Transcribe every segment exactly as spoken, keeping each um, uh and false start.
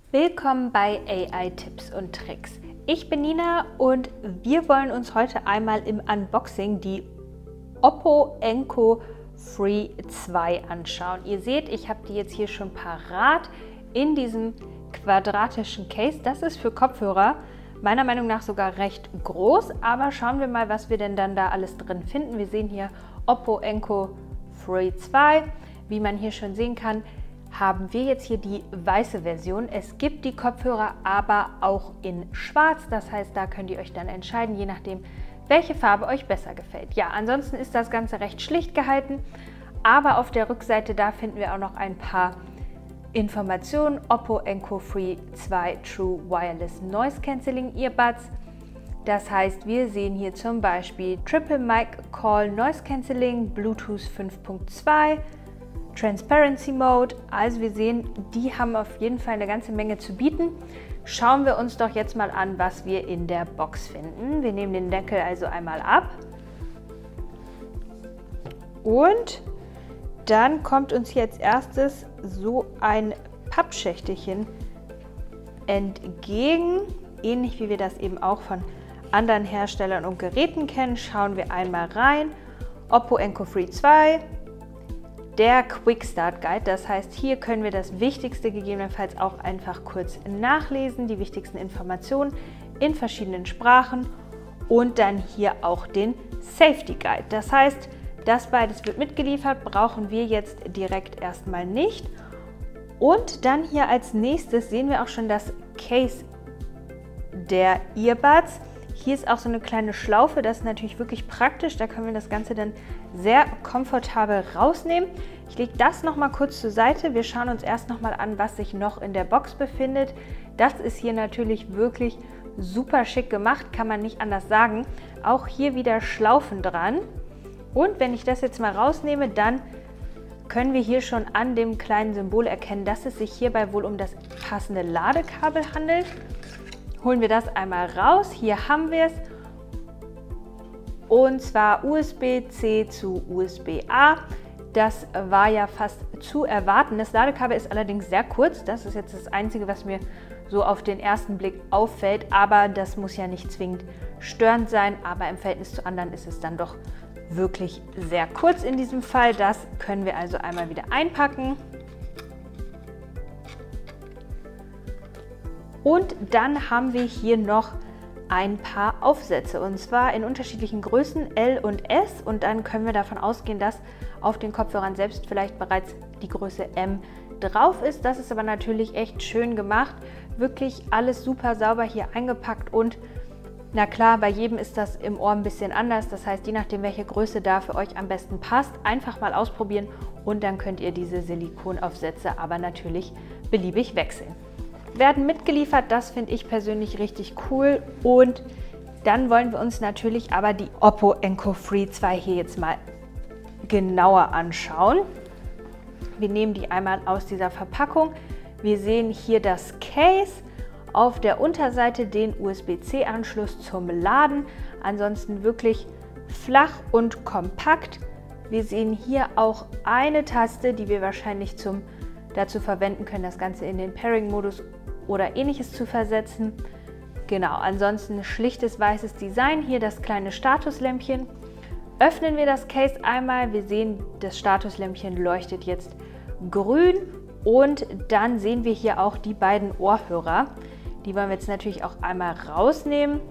Willkommen bei A I Tipps und Tricks. Ich bin Nina und wir wollen uns heute einmal im Unboxing die Oppo Enco Free zwei anschauen. Ihr seht, ich habe die jetzt hier schon parat in diesem quadratischen Case. Das ist für Kopfhörer meiner Meinung nach sogar recht groß, aber schauen wir mal, was wir denn dann da alles drin finden. Wir sehen hier Oppo Enco Free zwei. Wie man hier schon sehen kann, haben wir jetzt hier die weiße Version. Es gibt die Kopfhörer aber auch in schwarz, das heißt, da könnt ihr euch dann entscheiden, je nachdem, welche Farbe euch besser gefällt. Ja, ansonsten ist das Ganze recht schlicht gehalten, aber auf der Rückseite, da finden wir auch noch ein paar Informationen. Oppo Enco Free zwei True Wireless Noise Cancelling Earbuds. Das heißt, wir sehen hier zum Beispiel Triple Mic Call Noise Cancelling, Bluetooth fünf Punkt zwei, Transparency Mode. Also wir sehen, die haben auf jeden Fall eine ganze Menge zu bieten. Schauen wir uns doch jetzt mal an, was wir in der Box finden. Wir nehmen den Deckel also einmal ab und dann kommt uns hier als erstes so ein Pappschächtelchen entgegen, ähnlich wie wir das eben auch von anderen Herstellern und Geräten kennen. Schauen wir einmal rein. Oppo Enco Free zwei, der Quick Start Guide. Das heißt, hier können wir das Wichtigste gegebenenfalls auch einfach kurz nachlesen, die wichtigsten Informationen in verschiedenen Sprachen und dann hier auch den Safety Guide. Das heißt, das beides wird mitgeliefert, brauchen wir jetzt direkt erstmal nicht. Und dann hier als nächstes sehen wir auch schon das Case der Earbuds. Hier ist auch so eine kleine Schlaufe, das ist natürlich wirklich praktisch, da können wir das Ganze dann sehr komfortabel rausnehmen. Ich lege das noch mal kurz zur Seite, wir schauen uns erst noch mal an, was sich noch in der Box befindet. Das ist hier natürlich wirklich super schick gemacht, kann man nicht anders sagen. Auch hier wieder Schlaufen dran. Und wenn ich das jetzt mal rausnehme, dann können wir hier schon an dem kleinen Symbol erkennen, dass es sich hierbei wohl um das passende Ladekabel handelt. Holen wir das einmal raus. Hier haben wir es. Und zwar U S B C zu U S B A. Das war ja fast zu erwarten. Das Ladekabel ist allerdings sehr kurz. Das ist jetzt das Einzige, was mir so auf den ersten Blick auffällt. Aber das muss ja nicht zwingend störend sein. Aber im Verhältnis zu anderen ist es dann doch wirklich sehr kurz in diesem Fall. Das können wir also einmal wieder einpacken. Und dann haben wir hier noch ein paar Aufsätze und zwar in unterschiedlichen Größen L und S und dann können wir davon ausgehen, dass auf den Kopfhörern selbst vielleicht bereits die Größe M drauf ist. Das ist aber natürlich echt schön gemacht, wirklich alles super sauber hier eingepackt und na klar, bei jedem ist das im Ohr ein bisschen anders, das heißt, je nachdem, welche Größe da für euch am besten passt, einfach mal ausprobieren und dann könnt ihr diese Silikonaufsätze aber natürlich beliebig wechseln. Werden mitgeliefert, das finde ich persönlich richtig cool und dann wollen wir uns natürlich aber die Oppo Enco Free zwei hier jetzt mal genauer anschauen. Wir nehmen die einmal aus dieser Verpackung. Wir sehen hier das Case, auf der Unterseite den U S B C Anschluss zum Laden, ansonsten wirklich flach und kompakt. Wir sehen hier auch eine Taste, die wir wahrscheinlich zum, dazu verwenden können, das Ganze in den Pairing-Modus oder ähnliches zu versetzen. Genau, ansonsten schlichtes weißes Design, hier das kleine Statuslämpchen. Öffnen wir das Case einmal, wir sehen, das Statuslämpchen leuchtet jetzt grün und dann sehen wir hier auch die beiden Ohrhörer. Die wollen wir jetzt natürlich auch einmal rausnehmen.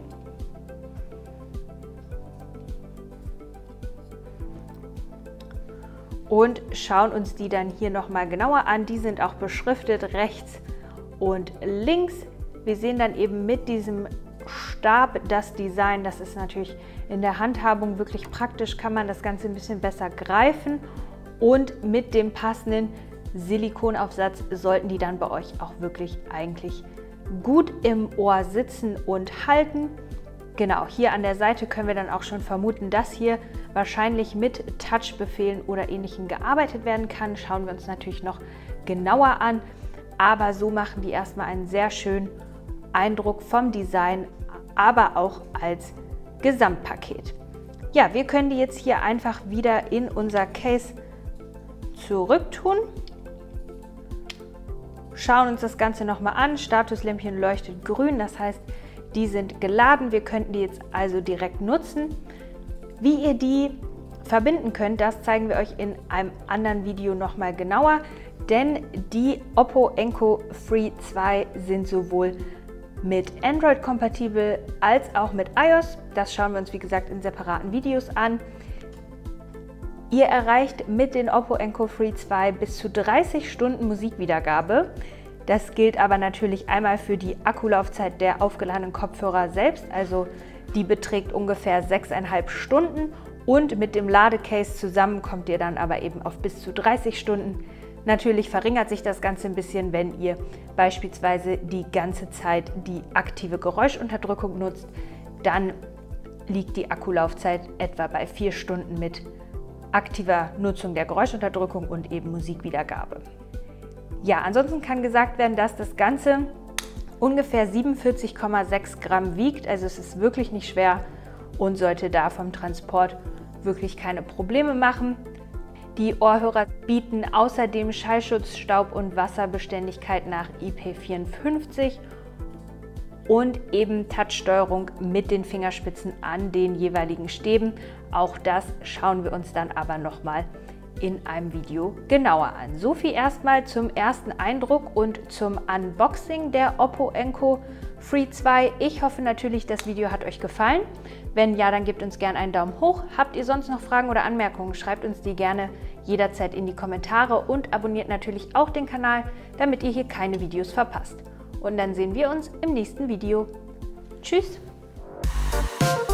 Und schauen uns die dann hier nochmal genauer an. Die sind auch beschriftet rechts und links. Wir sehen dann eben mit diesem Stab das Design. Das ist natürlich in der Handhabung wirklich praktisch, kann man das Ganze ein bisschen besser greifen. Und mit dem passenden Silikonaufsatz sollten die dann bei euch auch wirklich eigentlich gut im Ohr sitzen und halten. Genau, hier an der Seite können wir dann auch schon vermuten, dass hier wahrscheinlich mit Touch-Befehlen oder Ähnlichem gearbeitet werden kann. Schauen wir uns natürlich noch genauer an. Aber so machen die erstmal einen sehr schönen Eindruck vom Design, aber auch als Gesamtpaket. Ja, wir können die jetzt hier einfach wieder in unser Case zurücktun. schauen uns das Ganze nochmal an. Statuslämpchen leuchtet grün, das heißt, die sind geladen. Wir könnten die jetzt also direkt nutzen. Wie ihr die verbinden könnt, das zeigen wir euch in einem anderen Video nochmal genauer, denn die Oppo Enco Free zwei sind sowohl mit Android kompatibel als auch mit iOS. Das schauen wir uns wie gesagt in separaten Videos an. Ihr erreicht mit den Oppo Enco Free zwei bis zu dreißig Stunden Musikwiedergabe. Das gilt aber natürlich einmal für die Akkulaufzeit der aufgeladenen Kopfhörer selbst, also die beträgt ungefähr sechseinhalb Stunden und mit dem Ladecase zusammen kommt ihr dann aber eben auf bis zu dreißig Stunden. Natürlich verringert sich das Ganze ein bisschen, wenn ihr beispielsweise die ganze Zeit die aktive Geräuschunterdrückung nutzt, dann liegt die Akkulaufzeit etwa bei vier Stunden mit aktiver Nutzung der Geräuschunterdrückung und eben Musikwiedergabe. Ja, ansonsten kann gesagt werden, dass das Ganze ungefähr siebenundvierzig Komma sechs Gramm wiegt, also es ist wirklich nicht schwer und sollte da vom Transport wirklich keine Probleme machen. Die Ohrhörer bieten außerdem Schallschutz, Staub- und Wasserbeständigkeit nach I P vierundfünfzig und eben Touchsteuerung mit den Fingerspitzen an den jeweiligen Stäben. Auch das schauen wir uns dann aber nochmal in einem Video genauer an. So viel erstmal zum ersten Eindruck und zum Unboxing der Oppo Enco Free zwei. Ich hoffe natürlich, das Video hat euch gefallen. Wenn ja, dann gebt uns gerne einen Daumen hoch. Habt ihr sonst noch Fragen oder Anmerkungen, schreibt uns die gerne jederzeit in die Kommentare und abonniert natürlich auch den Kanal, damit ihr hier keine Videos verpasst. Und dann sehen wir uns im nächsten Video. Tschüss!